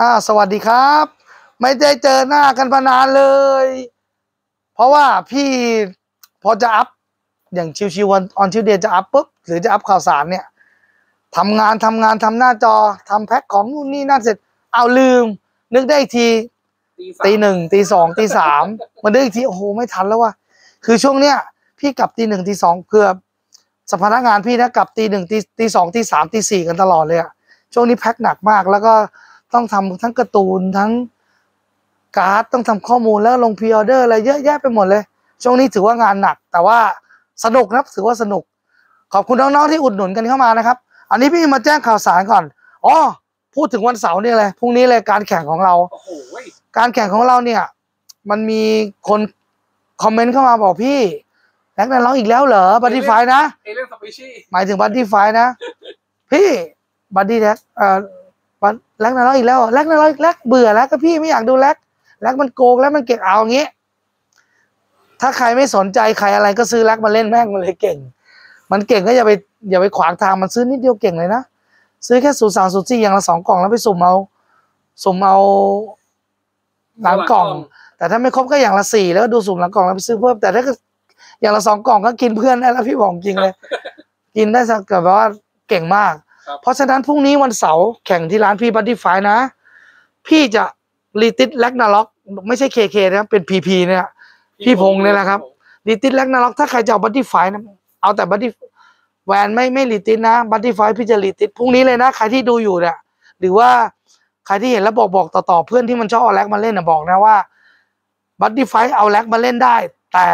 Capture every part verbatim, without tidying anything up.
อ่าสวัสดีครับ ไม่ได้เจอหน้ากันมานานเลย เพราะว่าพี่พอจะอัพอย่างชิวๆวันออนทิวเดย์จะอัพปุ๊บหรือจะอัพข่าวสารเนี่ยทำงานทำงานทำหน้าจอทำแพ็คของนู่นนี่นั่นเสร็จเอาลืม นึกได้อีกทีตีหนึ่งตีสองตีสามมานึกอีกทีโอ้โหไม่ทันแล้วว่ะคือช่วงเนี้ยพี่กลับตีหนึ่งตีสองเกือบสภาพงานพี่นะกลับตีหนึ่งตีตีสองตีสามตีสี่กันตลอดเลยอะช่วงนี้แพ็คหนักมากแล้วก็ต้องทำทั้งการ์ตูนทั้งการ์ดต้องทำข้อมูลแล้วลงพรีออเดอร์อะไรเยอะแยะไปหมดเลยช่วงนี้ถือว่างานหนักแต่ว่าสนุกนะถือว่าสนุกขอบคุณน้องๆที่อุดหนุนกันเข้ามานะครับอันนี้พี่มาแจ้งข่าวสารก่อนอ๋อพูดถึงวันเสาร์นี่เลยพรุ่งนี้เลยการแข่งของเราการแข่งของเราเนี่ยมันมีคนคอมเมนต์เข้ามาบอกพี่แล็กนันร้องอีกแล้วเหรอบัดดี้ไฟนะเอเลี่ยนสปีชีส์หมายถึงบัดดี้ไฟนะพี่บัดดี้แล็กเอ่อแล็กนันร้องอีกแล้วแล็กนันร้องอีกแล็กเบื่อแล้วก็พี่ไม่อยากดูแล็กแล็กมันโกงแล้วมันเก่งเอาอย่างงี้ถ้าใครไม่สนใจใครอะไรก็ซื้อแล็กมาเล่นแม่งมันเลยเก่งมันเก่งก็อย่าไปอย่าไปขวางทางมันซื้อนิดเดียวเก่งเลยนะซื้อแค่สูตรสามสูตรสี่อย่างละสองกล่องแล้วไปสุ่มเอาสุ่มเอาหลังกล่องแต่ถ้าไม่ครบก็อย่างละสี่แล้วดูสุ่มหลังกล่องแล้วไปซื้อเพิ่มแต่ถ้าอย่างละสองกล่องก็กินเพื่อนได้แล้วพี่บอกจริงเลยกินได้สักแบบว่าเก่งมากเพราะฉะนั้นพรุ่งนี้วันเสาร์แข่งที่ร้านพี่บัดดี้ไฟนะพี่จะรีติสแล็กนาล็อกไม่ใช่เคเคนะเป็นพีพีเนี่ยพี่พงษ์เนี่ยนะครับรีติสแล็กนาล็อกถ้าใครจะเอาบัดดี้ไฟนะเอาแต่บัดดี้แวนไม่ไม่รีติสนะบัดดี้ไฟพี่จะรีติสพรุ่งนี้เลยนะใครที่ดูอยู่เนี่ยหรือว่าใครที่เห็นแล้วบอกบอกต่อๆเพื่อนที่มันชอบเอาแล็กมาเล่นนะบอกนะว่าบัดดี้ไฟเอาแล็กมาเล่นได้แต่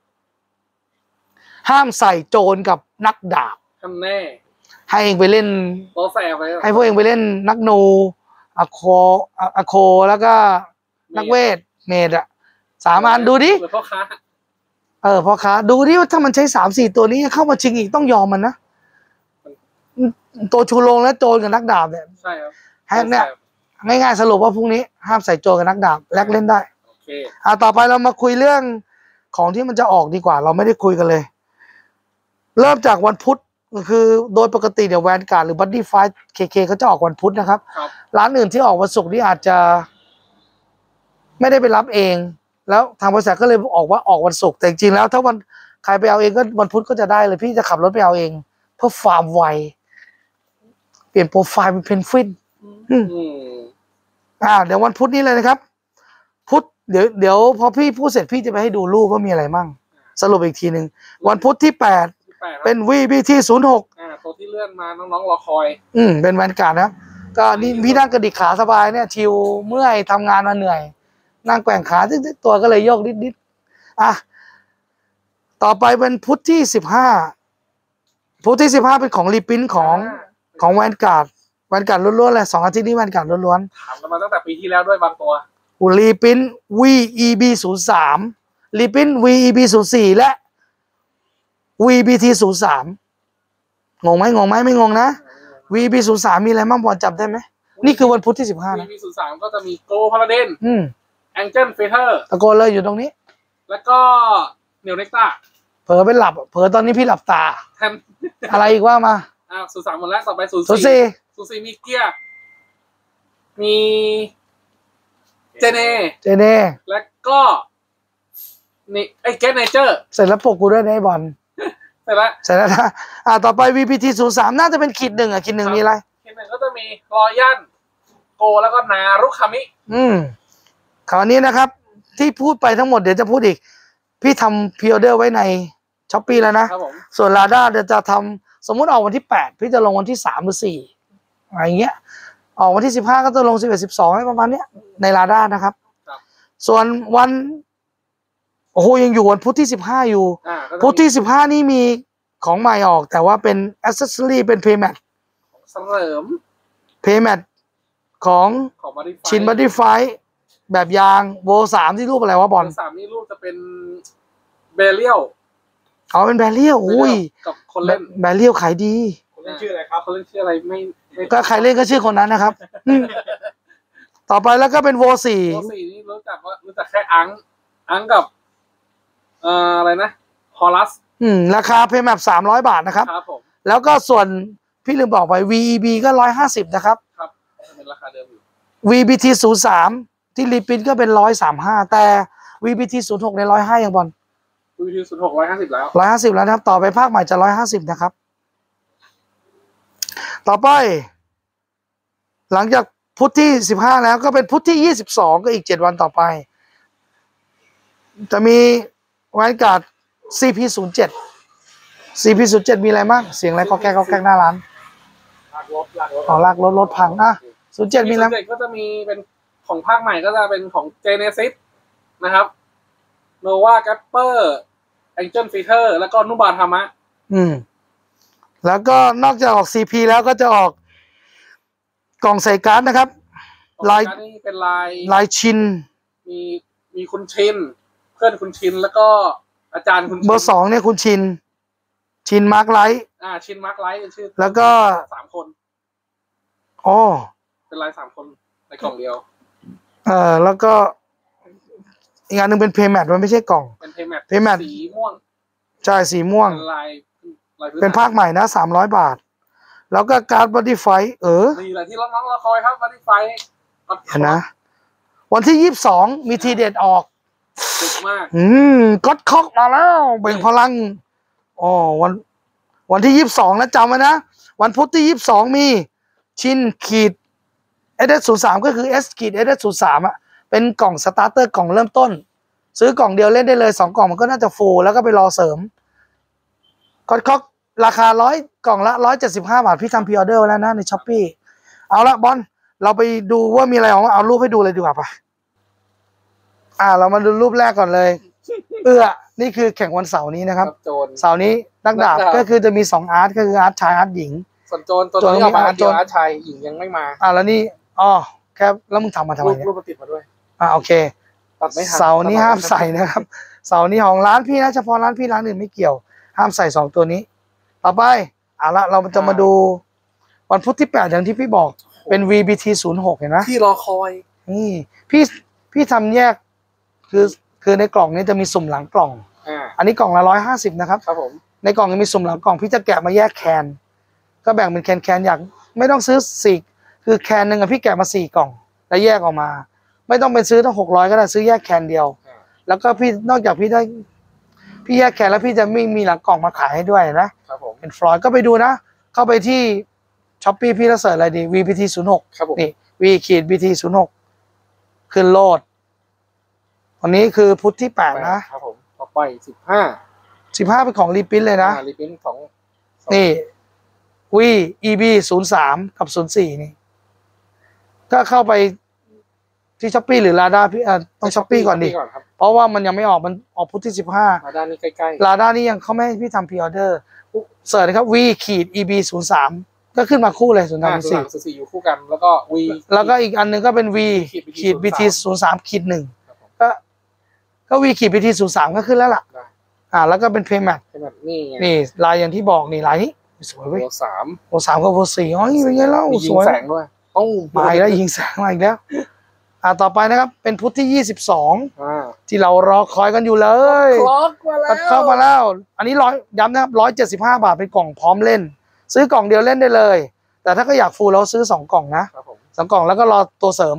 ห้ามใส่โจรกับนักดาบทำแน่ให้เองไปเล่นโตแสบไปให้พวกเองไปเล่นนักนูอะโคอะโคแล้วก็นักเวทเมดอะสามอันดูดิพ่อค้าเออพ่อค้าดูดิว่าถ้ามันใช้สามสี่ตัวนี้เข้ามาชิงอีกต้องยอมมันนะตัวชูโรงและโจรกับนักดาบเนี่ยใช่ครับแฮกเนี่ยง่ายๆสรุปว่าพรุ่งนี้ห้ามใส่โจรกับนักดาบแลกเล่นได้โอเคอ่าต่อไปเรามาคุยเรื่องของที่มันจะออกดีกว่าเราไม่ได้คุยกันเลยเริ่มจากวันพุธคือโดยปกติเดี๋ยวแวนการ์ดหรือบัดดี้ไฟท์เคเคเขาจะออกวันพุธนะครับร้านอื่นที่ออกวันศุกร์นี่อาจจะไม่ได้ไปรับเองแล้วทางบริษัทก็เลยออกว่าออกวันศุกร์แต่จริงๆแล้วถ้าวันใครไปเอาเองก็วันพุธก็จะได้เลยพี่จะขับรถไปเอาเองเพื่อฟาร์มไวเปลี่ยนโปรไฟล์เป็นเพนฟินอ่าเดี๋ยววันพุธนี้เลยนะครับพุธเดี๋ยวเดี๋ยวพอพี่พูดเสร็จพี่จะไปให้ดูรูปว่ามีอะไรมั่งสรุปอีกทีหนึ่งวันพุธที่แปดเป็น วี บี ที ศูนย์หกอ่าตัวที่เลื่อนมาน้องๆรอคอยอืมเป็นแวนการ์ดนะครับก็นี่พี่นั่งกระดิกขาสบายเนี่ยชิวเมื่อยทำงานมาเหนื่อยนั่งแกว่งขาตัวก็เลยโยกนิดๆอ่ะต่อไปเป็นพุธที่สิบห้าพุธที่สิบห้าเป็นของรีพินของของแวนการ์ดแวนการ์ดล้วนๆเลยสองอาทิตย์นี้แวนการ์ดล้วนๆถามกันมาตั้งแต่ปีที่แล้วด้วยบางตัวรีพิน วี อี บี ศูนย์สามรีพิน วี อี บี ศูนย์สี่และ วี บี ที ศูนย์สามงงไหมงงไหมไม่งงนะ วี บี ศูนย์สามมีอะไรบ้างพอจำได้ไหมนี่คือวันพุธที่สิบห้านะ วี บี ศูนย์สามก็จะมีโกพาราเดนอืมแองเจิลเฟเธอร์ตะโกนเลยอยู่ตรงนี้แล้วก็เนียวเน็กต้าเผลอไปหลับเผลอตอนนี้พี่หลับตาแทนอะไรอีกว่ามาอ่าศูนย์สามหมดแล้วต่อไปศูนย์สี่ศูนย์สี่มีเกียร์มีเจเนเจเนแล้วก็นี่ไอ้เกตเนเจอร์เสร็จแล้วปลุกกูด้วยนะไอ้บอลเสร็จแล้วเสร็จแล้วนะอ่าต่อไป วี พี ที ศูนย์สามน่าจะเป็นขีดหนึ่งอ่ะขีดหนึ่งมีอะไรขีดหนึ่งก็จะมีรอยันโกแล้วก็นารุคามิอืมคราวนี้นะครับที่พูดไปทั้งหมดเดี๋ยวจะพูดอีกพี่ทำพรีออเดอร์ไว้ในช้อปปี้แล้วนะส่วนลาด้าเดี๋ยวจะทำสมมุติออกวันที่แปดพี่จะลงวันที่สามหรือสี่อะไรเงี้ยออกวันที่สิบห้าก็จะลงสิบเอ็ดสิบสองประมาณเนี้ยในลาด้านะครับส่วนวันโอ้โหยังอยู่วันพุธที่สิบห้าอยู่พุธที่สิบห้านี่มีของใหม่ออกแต่ว่าเป็นแอคเซสซอรี่เป็นเพย์แมทเสริมเพย์แมทของชินบัดดี้ไฟแบบยางโวสามที่รูปอะไรวะบอลสามนี่รูปจะเป็นเบเลียวเขาเป็นแบเลียวอุ้ยกับคนเล่นแบเลียวขายดีคนเล่นชื่ออะไรครับคนเล่นชื่ออะไรไม่ก็ใครเล่นก็ชื่อคนนั้นนะครับต่อไปแล้วก็เป็นโวสี่โวสี่นี่รู้จักว่ารู้จักแค่อังอังกับเอ่ออะไรนะฮอลัสอืมราคาเพย์แมปสามร้อยบาทนะครับครับผมแล้วก็ส่วนพี่ลืมบอกไป วี อี บี ก็ร้อยห้าสิบนะครับครับเป็นราคาเดิมอยู่วี บี ที ศูนย์สาม ที่รีพินก็เป็นร้อยสามห้าแต่ วี บี ที ศูนย์หกในร้อยห้ายังบอลวี บี ที ศูนย์หกร้อยห้าสิบแล้วร้อยห้าสิบแล้วนะครับต่อไปภาคใหม่จะร้อยห้าสิบนะครับต่อไปหลังจากพุธที่สิบห้าแล้วก็เป็นพุธที่ยี่สิบสองก็อีกเจ็ดวันต่อไปจะมีแวนการ์ด ซี พี ศูนย์เจ็ด ซี พี ศูนย์เจ็ดมีอะไรบ้างเสียงอะไรก็แก้ก็แก้หน้าร้านลากรถลากรถอ๋อลากรถรถพังอ่ะศูนย์เจ็ดมีอะไรศูนย์เจ็ดก็จะมีเป็นของภาคใหม่ก็จะเป็นของ Genesis นะครับ Nova Gapper Angel Fighter แล้วก็นุบาธรรมะอืมแล้วก็นอกจากออก ซี พี แล้วก็จะออกกล่องใส่การ์ดนะครับลายนี่เป็นลายลายชินมีมีคุณชินเพื่อนคุณชินแล้วก็อาจารย์คุณเบอร์สองเนี่ยคุณชินชินมาร์คไลท์อ่าชินมาร์คไลท์ชื่อแล้วก็สามคนอ๋อเป็นลายสามคนในกล่องเดียวเออแล้วก็อีกงานหนึ่งเป็นเพย์แมทมันไม่ใช่กล่องเป็นเพย์แมทเพย์แมทสีม่วงใช่สีม่วงลายเป็นภาคใหม่นะสามร้อยบาทแล้วก็การ์ดบอดี้ไฟเออนี่แหละที่น้องๆรอคอยครับบอดี้ไฟเห็นนะวันที่ยี่สิบสองมีทีเด็ดออกสุดมากอืมก็คอกมาแล้วเบ่งพลังอ๋อวันวันที่ยี่สิบสองนะจำไว้นะวันพุธที่ยี่สิบสองมีชินขีดเอเดศูนย์สามก็คือ S ขีดเอเดศูนย์สามอ่ะเป็นกล่องสตาร์เตอร์กล่องเริ่มต้นซื้อกล่องเดียวเล่นได้เลยสองกล่องมันก็น่าจะฟูลแล้วก็ไปรอเสริมก็คอกราคาร้อยกล่องละร้อยเจ็ดสิบห้าบาทพี่ทำพรีออเดอร์แล้วนะในช้อปปี้เอาละบอลเราไปดูว่ามีอะไรออกมาเอารูปให้ดูเลยดีกว่าปะอ่าเรามาดูรูปแรกก่อนเลยเอื้อนี่คือแข่งวันเสาร์นี้นะครับเสาร์นี้นักดาบก็คือจะมีสองอาร์ตก็คืออาร์ตชายอาร์ตหญิงส่วนโจนตัวนี้ออกมาอาร์ตเดียวอาร์ตชายหญิงยังไม่มาอ่าแล้วนี่อ๋อแค่แล้วมึงทำมาทำไมเนี่ยรูปติดมาด้วยอ่าโอเคตัดไม่ทันเสาร์นี้ห้ามใส่นะครับเสาร์นี้ของร้านพี่นะเฉพาะร้านพี่ร้านอื่นไม่เกี่ยวห้ามใส่สองตัวนี้ต่อไปเอาละเราจะมาดูวันพุธที่แปดอย่างที่พี่บอกเป็น วี บี ที ศูนย์หกเห็นไหมที่รอคอยนี่พี่พี่ทำแยกคือคือในกล่องนี้จะมีสุ่มหลังกล่องอ่าอันนี้กล่องละร้อยห้าสิบนะครับครับผมในกล่องจะมีสุ่มหลังกล่องพี่จะแกะมาแยกแคนก็แบ่งเป็นแคนแคนอยากไม่ต้องซื้อสี่คือแคนหนึ่งอะพี่แกะมาสี่กล่องแล้วแยกออกมาไม่ต้องเป็นซื้อทั้งหกร้อยก็ได้ซื้อแยกแคนเดียวแล้วก็พี่นอกจากพี่ได้พี่แยกแคนแล้วพี่จะไม่มีหลังกล่องมาขายให้ด้วยนะครับผมเป็นฟลอยด์ก็ไปดูนะเข้าไปที่ช้อปปี้พี่จะเสิร์ชอะไรดี วี บี ที ศูนย์หกครับผมนี่ V ขีด บี ที ศูนย์หกขึ้นโหลดวันนี้คือพุธที่แปดนะครับผมต่อไปสิบห้าสิบห้าเป็นของรีพินเลยนะรีพินของนี่ V อี บี ศูนย์สามกับศูนย์สี่นี่ก็เข้าไปที่ช้อปปี้หรือลาด้าพี่ต้องช้อปปี้ก่อนดิเพราะว่ามันยังไม่ออกมันออกพุธที่สิบห้าลาด้านี่ใกล้ๆลาด้านี่ยังเขาไม่ให้พี่ทำพรีออเดอร์เสิร์ชนะครับ V ขีด อี บี ศูนย์สามก็ขึ้นมาคู่เลยศูนย์สามสี่ศูนย์สี่อยู่คู่กันแล้วก็ V แล้วก็อีกอันนึงก็เป็น V ขีด บี ที ศูนย์สามขีดหนึ่งก็ก็ V ขีด บี ที ศูนย์สามก็ขึ้นแล้วล่ะอ่าแล้วก็เป็นเพย์แมทนี่นี่ลายอย่างที่บอกนี่ลายนี้สวยเว้ยโอสามโอสามกับโอสี่อ๋อนี่เป็นไงเล่าสวยแสงด้วยต้องมาอีกแล้วยิงแสงมาอีกแล้วอ่าต่อไปนะครับเป็นพุธที่ยี่สิบสองอ่าที่เรารอคอยกันอยู่เลยคล็อกมาแล้วเข้ามาแล้วอันนี้ร้อยย้ำนะครับร้อยเจ็ดสิบห้าบาทเป็นกล่องพร้อมเล่นซื้อกล่องเดียวเล่นได้เลยแต่ถ้าก็อยากฟูลเราซื้อสองกล่องนะครับผมสองกล่องแล้วก็รอตัวเสริม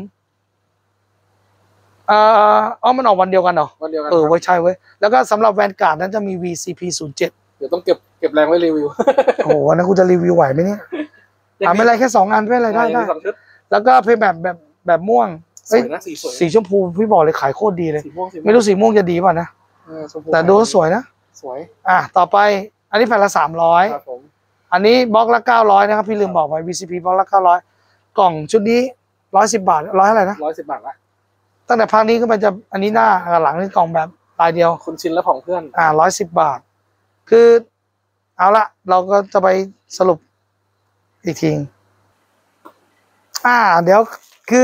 เอ่ออ๋อมันออกวันเดียวกันเหรอวันเดียวกันเออไว้ใช่เว้ยแล้วก็สำหรับแวนการ์ดนั้นจะมี วี ซี พี ศูนย์เจ็ดเดี๋ยวต้องเก็บเก็บแรงไว้รีวิวโอ้โหวันนั้นกูจะรีวิวไหวไหมเนี่ยอ่าไม่ไรแค่สองอันไม่ไรได้ได้แล้วก็เพย์แบบแบบแบบม่วงสวยนะสีสวยสีชมพูพี่บอกเลยขายโคตรดีเลยไม่รู้สีม่วงจะดีป่ะนะแต่ดูสวยนะสวยอ่ะต่อไปอันนี้แผ่นละสามร้อยครับผมอันนี้บล็อกละเก้าร้อยนะครับพี่ลืมบอกไว้ วี ซี พี บล็อกละเก้าร้อยกล่องชุดนี้ร้อยสิบบาทร้อยเท่าไหร่นะร้อยสิบบาทละตั้งแต่ภาคนี้ก็มันจะอันนี้หน้าหลังนี่กล่องแบบลายเดียวคุณชินและของเพื่อนอ่าร้อยสิบบาทคือเอาละเราก็จะไปสรุปอีกทีอ่าเดี๋ยวคือ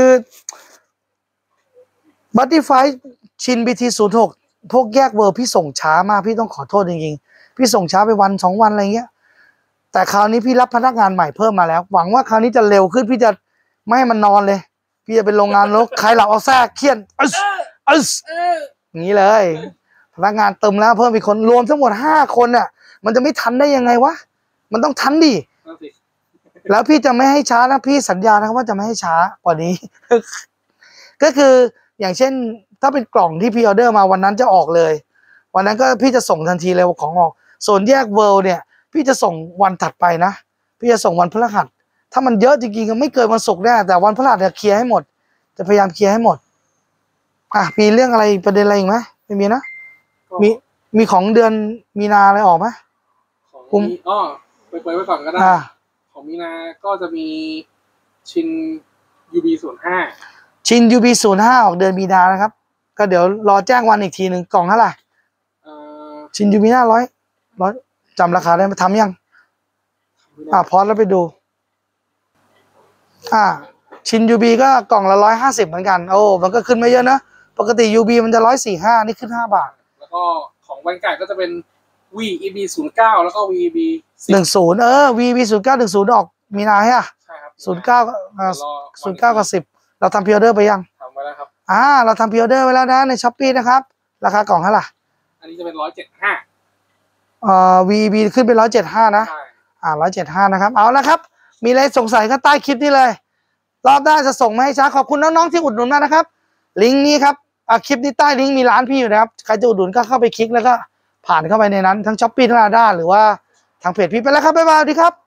บัตตี้ไฟชิน บี ที ศูนย์หกพวกแยกเวอร์พี่ส่งช้ามากพี่ต้องขอโทษจริงๆพี่ส่งช้าไปวันสองวันอะไรเงี้ยแต่คราวนี้พี่รับพนักงานใหม่เพิ่มมาแล้วหวังว่าคราวนี้จะเร็วขึ้นพี่จะไม่ให้มันนอนเลยพี่จะเป็นโรงงานแล้วใครหลับเอาแทรกเครียดอึสอึสอย่างนี้เลยพนักงานเติมแล้วเพิ่มอีกคนรวมทั้งหมดห้าคนน่ะมันจะไม่ทันได้ยังไงวะมันต้องทันดิแล้วพี่จะไม่ให้ช้านะพี่สัญญานะครับว่าจะไม่ให้ช้ากว่านี้ ก็คืออย่างเช่นถ้าเป็นกล่องที่พี่ออเดอร์มาวันนั้นจะออกเลย วันนั้นก็พี่จะส่งทันทีเลยของออกส่วนแยกเวิลด์เนี่ยพี่จะส่งวันถัดไปนะพี่จะส่งวันพฤหัสถ้ามันเยอะจริงๆก็ไม่เกินวันศุกร์แน่แต่วันพฤหัสจะเคลียร์ให้หมดจะพยายามเคลียร์ให้หมดอ่ะมีเรื่องอะไรประเด็นอะไรอีกไหมไม่มีนะมีมีของเดือนมีนาอะไรออกไหมของมีอ้อไปเปิดไว้ก่อนก็ได้อ่าของมีนาก็จะมีชิน ยู บี ศูนย์ห้าชิน ยู บี ศูนย์ห้าออกเดือนมีนานะครับก็เดี๋ยวรอแจ้งวันอีกทีหนึ่งกล่องเท่าไหร่เอ่อชิน ยู บี ห้าร้อยร้อยจำราคาได้ไหมทำยังอ่าพอแล้วไปดูอ่าชิน ยู บี ก็กล่องละร้อยห้าสิบเหมือนกันโอ้มันก็ขึ้นไม่เยอะนะปกติ ยู บี มันจะร้อยสี่ห้านี่ขึ้นห้าบาทแล้วก็ของวันไก่ก็จะเป็น วี อี บี ศูนย์เก้า แล้วก็ วี อี บีหนึ่งศูนย์เออ วี บี ศูนย์เก้าหนึ่งศูนย์ออกมีนาใช่ไหมใช่ครับศูนย์เก้าศูนย์เก้ากับสิบเราทำพิออเดอร์ไปยังทำไว้แล้วครับอ่าเราทำพิออเดอร์ไว้แล้วนะในช้อปปี้นะครับราคากล่องเท่าไหร่อันนี้จะเป็นร้อยเจ็ดห้าเอ่อ วี บี ขึ้นเป็นร้อยเจ็ดห้านะใช่อ่าร้อยเจ็ดห้านะครับเอาละครับมีอะไรสงสัยก็ใต้คลิปนี้เลยรอบหน้าจะส่งมาให้ช้าขอบคุณน้องๆที่อุดหนุนมานะครับลิงก์นี้ครับอ่าคลิปนี้ใต้ลิงก์มีร้านพี่อยู่นะครับใครจะอุดหนุนก็เข้าไปคลิกแล้วก็ผ่านเข้าไปในนั้นทั้งช้อปปี้ทั้งลาด้าหรือว่าทางเพจพี่ไปแล้วครับบ๊ายบายสวัสดีครับ